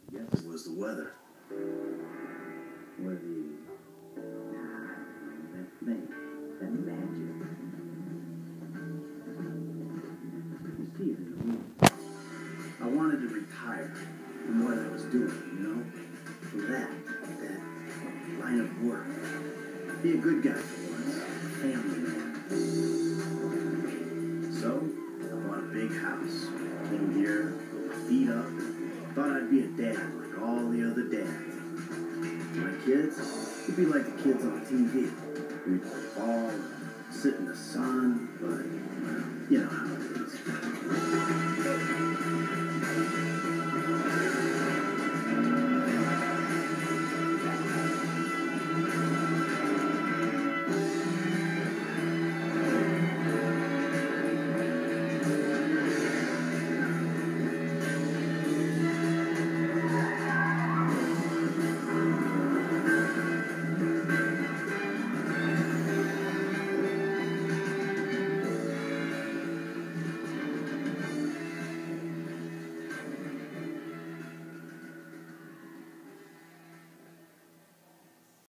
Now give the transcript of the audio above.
Yes, it was the weather. What it is? That thing, that magic. You see it in the room. I wanted to retire from what I was doing, from that line of work. Be a good guy for once, a family man. So, I bought a big house, came here, put my feet up, thought I'd be a dad like all the other dads. My kids would be like the kids on TV. We'd play ball, sit in the sun, but, well, you know how it is.